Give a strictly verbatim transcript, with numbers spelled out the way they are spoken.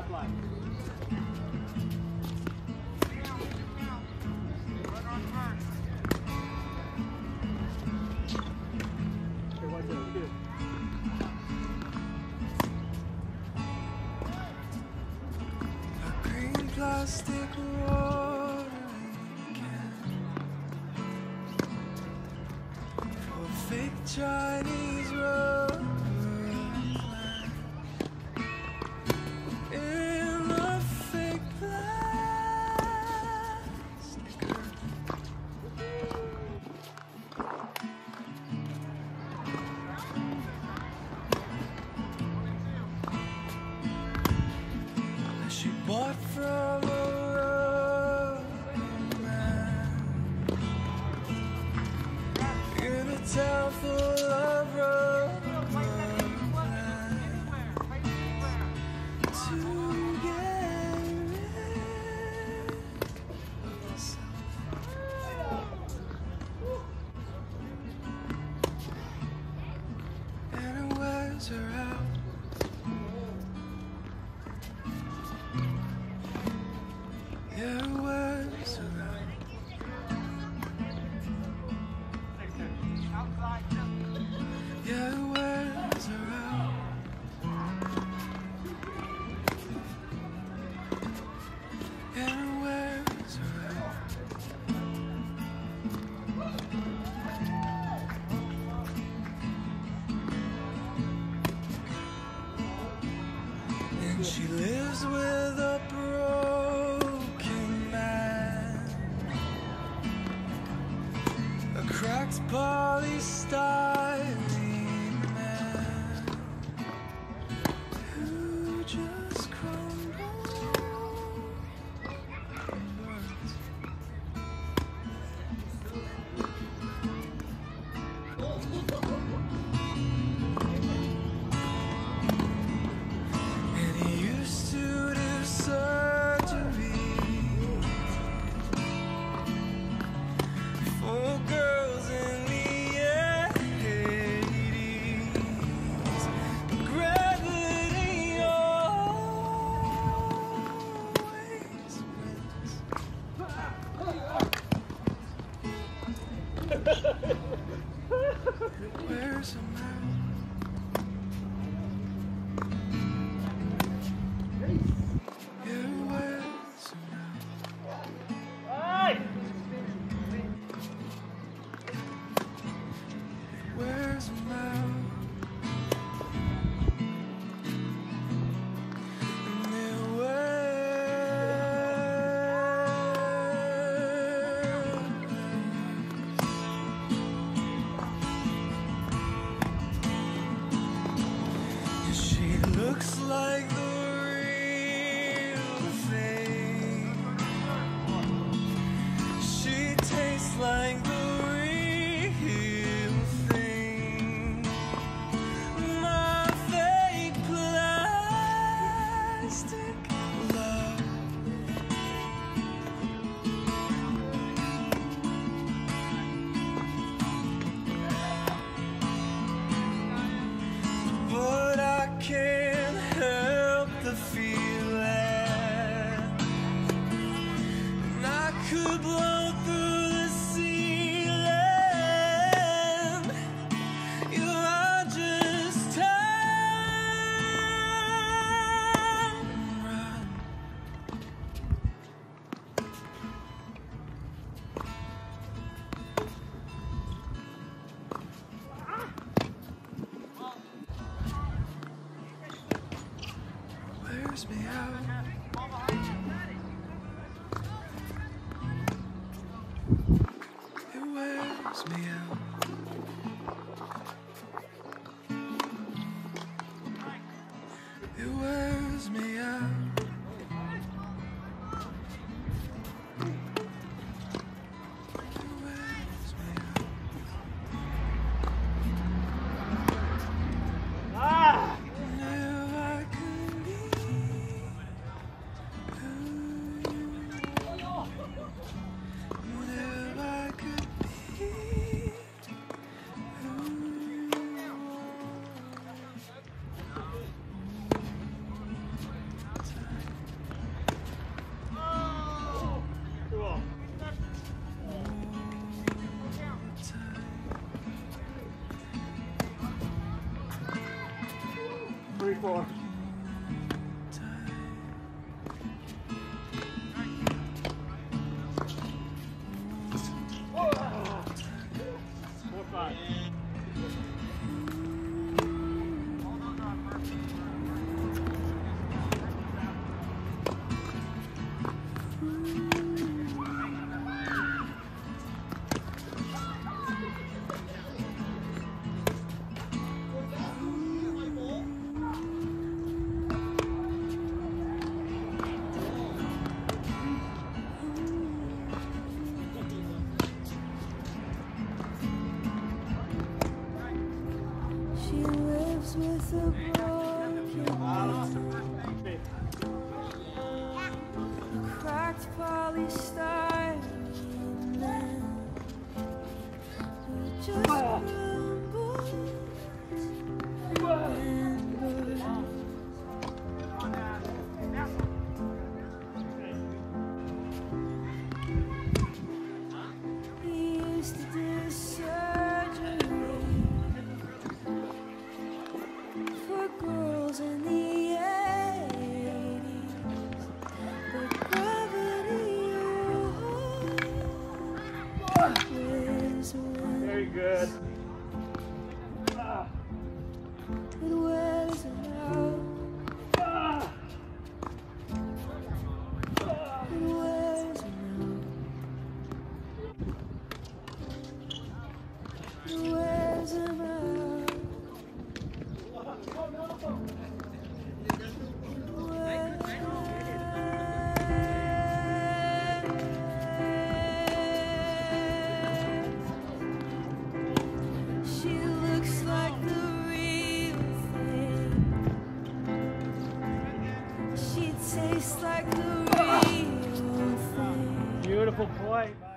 left line. Okay, one, two, two. A green plastic watering can for a fake Chinese rubber plant in a fake plastic earth. That she bought from a rubber man in a town full of rubber plants to get rid of herself. And it wears her out. Yeah, it wears her out. Yeah, it wears her out. Yeah, it wears her out. And she lives with a broken man, a cracked polystyrene man who just crumbles inwards. And he used to do surgery for girls in the eighties, but gravity always wins. Where's the man? Yeah, where's the man? Where's the man? And it wears. She looks like the real thing. She tastes like the real thing. My fake plastic love. But I can't help the feeling, and I could blow through the ceiling. You are just time run. Wears me out. It wears me out. It wears me out. It wears me out. Ah! And if I could be who you are, and if I could be who you are. four. Four, five. She lives with a broken heart, a cracked polystyrene man who just crumbles and burns. He used to do surgery for girls in the eighties, but gravity always wins. Very good. Ah. It wears him out. Ah. It wears him out. It wears him out. She looks like the real thing. She tastes like the real thing. Beautiful play.